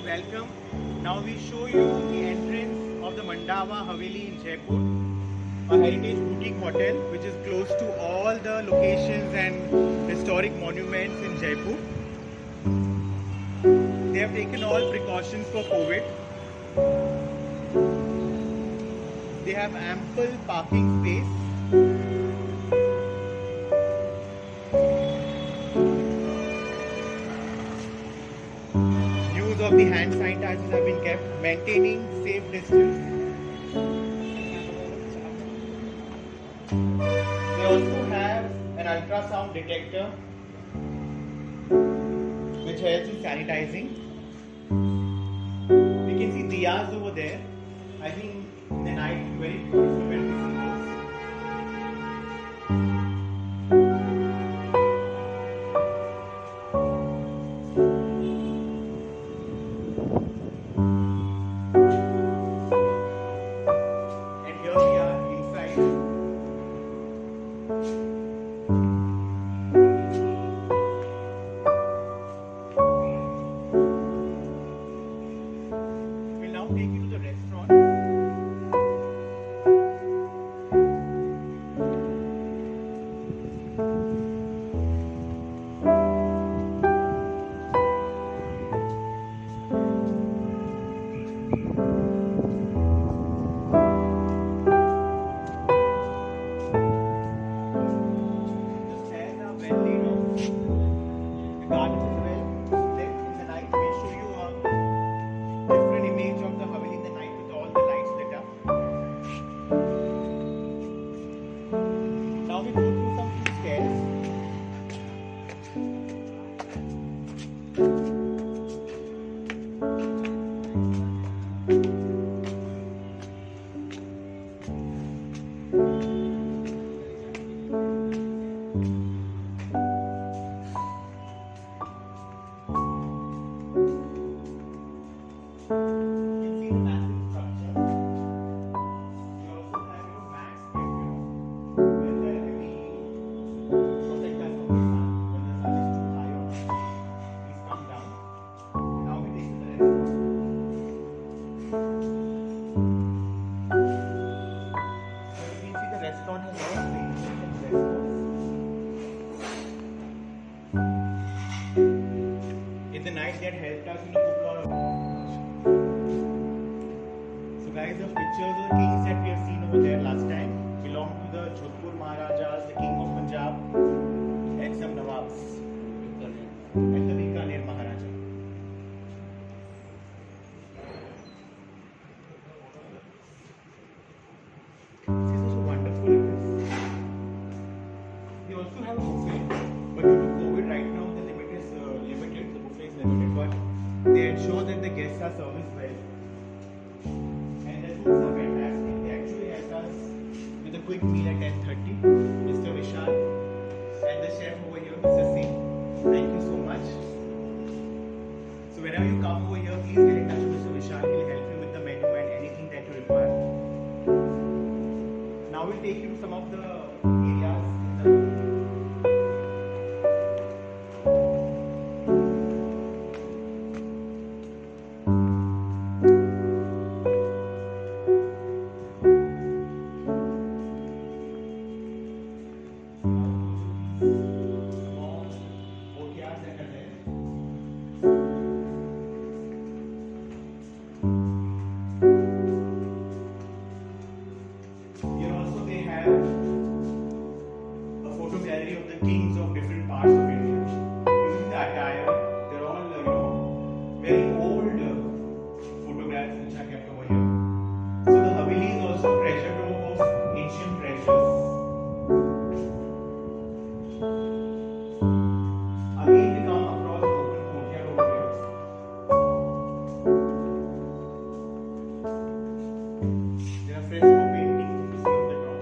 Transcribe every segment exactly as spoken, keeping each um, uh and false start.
welcome. Now we show you the entrance of the Mandawa Haveli in Jaipur, a heritage boutique hotel which is close to all the locations and historic monuments in Jaipur. They have taken all precautions for COVID. They have ample parking space. Use of the hand sanitizers have been kept, maintaining safe distance. They also have an ultrasound detector which helps in sanitizing. We can see diyas over there. I think in the night it's very beautiful when we see those. And here we are inside. We'll now take you to the restaurant. Now we go through some few stairs. In the night, they had helped us, you know, cook our. So, guys, the pictures of the kings that we have seen over there last time belong to the Jodhpur Maharajas, the King of Punjab, and some Nawabs, and the Bikaner Maharaja. This is so wonderful. It is. They also have a buffet, but due to COVID right now, the limit is uh, limited. The buffet is limited, but they ensure that the guests are serviced well. And the foods are fantastic. They actually helped us with a quick meal at ten thirty. Mister Vishal and the chef over here, Mister Singh. Thank you so much. So whenever you come over here, please get in touch with Mister Vishal. He will help you with the menu and anything that you require. Now we'll take you to some of the areas. Gallery of the kings of different parts of India. Using the attire, they're all, uh, you know, very old uh, photographs which are kept over here. So the Haveli is also a treasure trove of ancient treasures. Again, we come across the open courtyard over here. There are fresco paintings you can see on the top.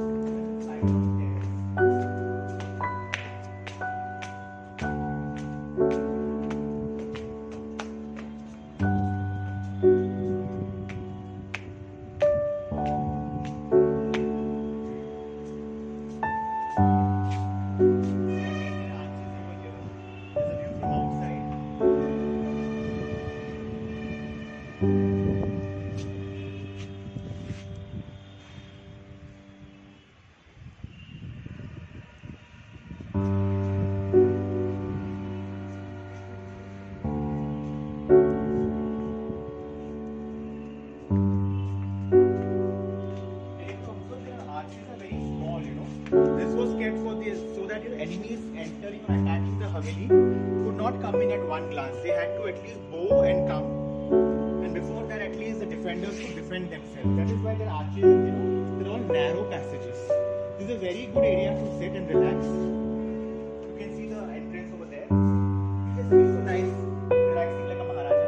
Enemies entering or attacking the Haveli could not come in at one glance. They had to at least bow and come. And before that, at least the defenders could defend themselves. That is why their arches, you know, they're all narrow passages. This is a very good area to sit and relax. You can see the entrance over there. It just feels so nice, relaxing like a Maharaja.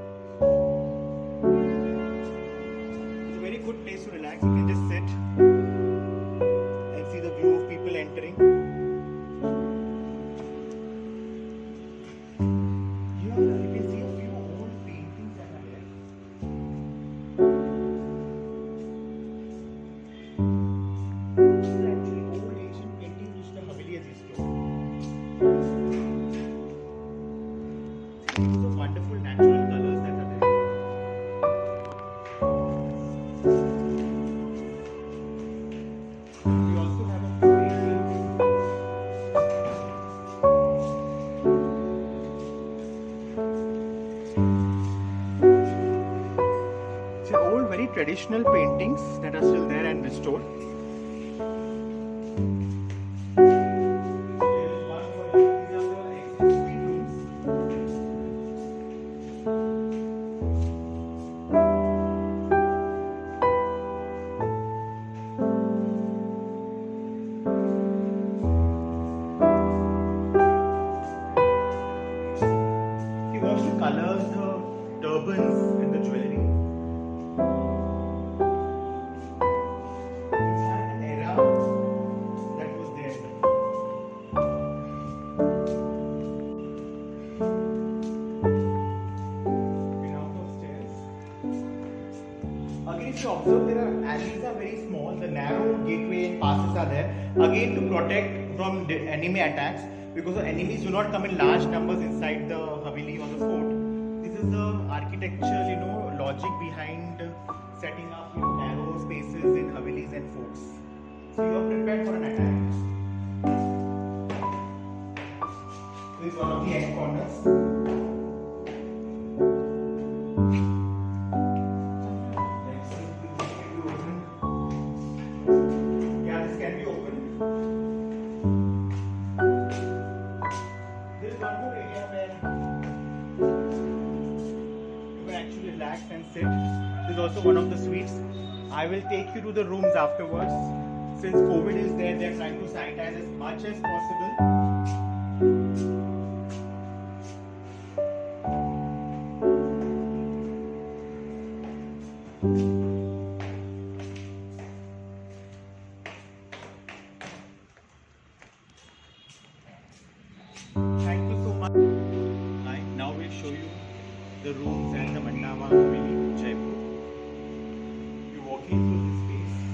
It's a very good place to relax. You can just sit and see the view of people entering. Traditional paintings that are still there and restored. He wants to color the turbans and the jewelry. If you observe, there are alleys are very small, the narrow gateway and passes are there, again to protect from the enemy attacks, because the enemies do not come in large numbers inside the Haveli or the fort. This is the architectural, you know, logic behind setting up, you know, narrow spaces in Havelis and forts. So you are prepared for an attack. This is one of the end corners. And sit. This is also one of the suites. I will take you to the rooms afterwards. Since COVID is there, they are trying to sanitize as much as possible. Thank you so much. I now will show you the rooms and the Mandawa Haveli, Jaipur. You walk into this space.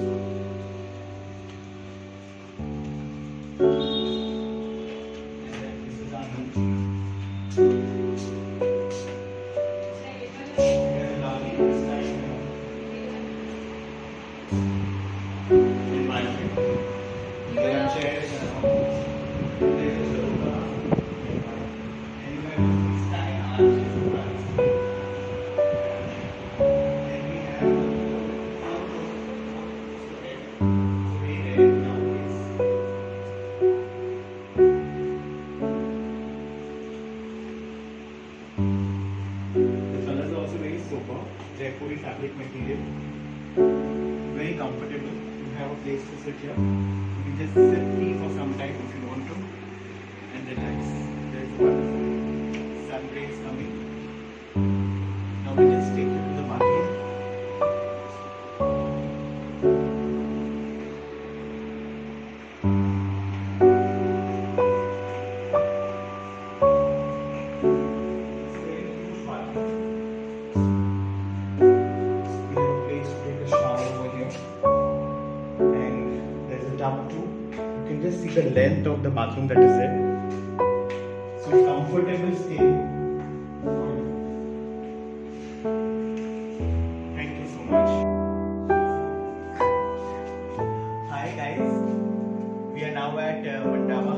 And then this is our room. There's a lovely design in my view. There are chairs around. There is a sofa. And you have stand arches. Jaipuri fabric material, very comfortable. You have a place to sit here. You can just sit free for some time if you want to and relax. There is a wonderful sun rays coming. Now we just take you to the bathroom. shower too. You can just see the length of the bathroom that is there. So comfortable stay. Thank you so much. Hi guys, we are now at uh, Mandawa